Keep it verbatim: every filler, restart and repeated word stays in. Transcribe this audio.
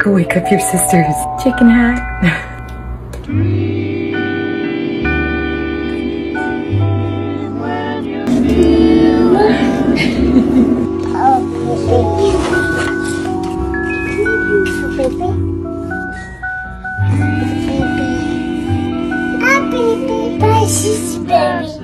Go wake up your sisters. Chicken hat. Happy, baby, sissy baby.